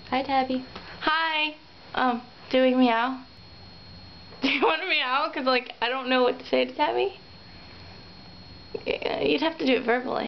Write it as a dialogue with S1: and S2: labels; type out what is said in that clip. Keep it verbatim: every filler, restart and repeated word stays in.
S1: Hi, Tabby.
S2: Hi. Um, doing meow. Do you want to meow? Because, like, I don't know what to say to Tabby. Yeah, you'd have to do it verbally.